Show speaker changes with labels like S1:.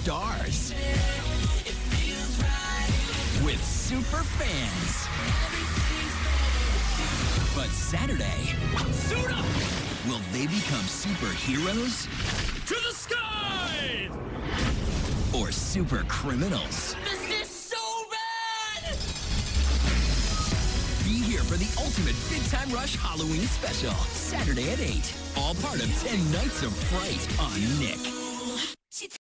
S1: stars. With super fans. But Saturday, suit up! Will they become superheroes?
S2: To the sky!
S1: Or super criminals?
S2: This is so bad!
S1: Be here for the ultimate Big Time Rush Halloween special. Saturday at 8. All part of 10 Nights of Fright on Nick.